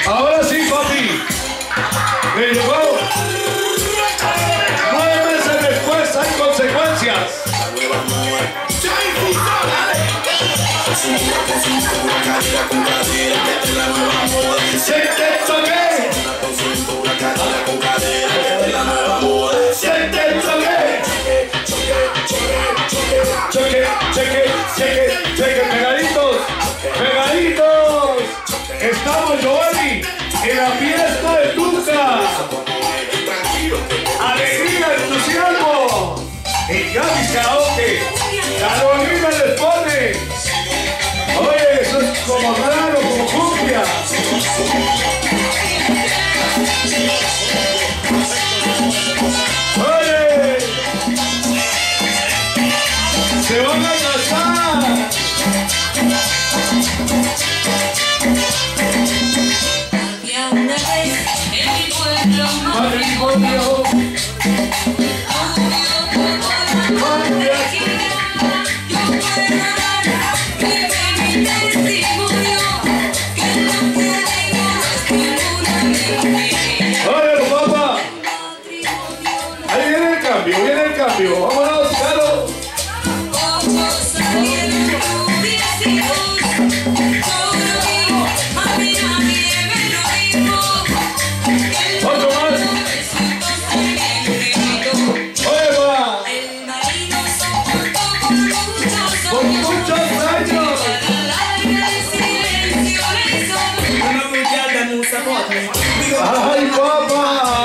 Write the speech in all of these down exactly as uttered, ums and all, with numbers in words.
Ahora sí, papi. Me llegó. Nueve meses después hay consecuencias. Se te choqué. Se te choqué. Cheque, cheque, cheque, cheque, pegaditos, pegaditos. Estamos, Joeli, en la fiesta de Tuca. Alegría, entusiasmo. En Gaby's Karaoke. Carolina les pone. Oye, eso es como raro, como cumbia. Oye, se van a casar. Había una vez en mi pueblo matrimonio. Viene el cambio, vámonos, Caro. Otro más. Oye, va. Por muchos años. Ay, papá.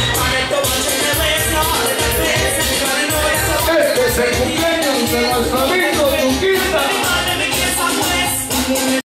Este es el cumpleaños de nuestra vida.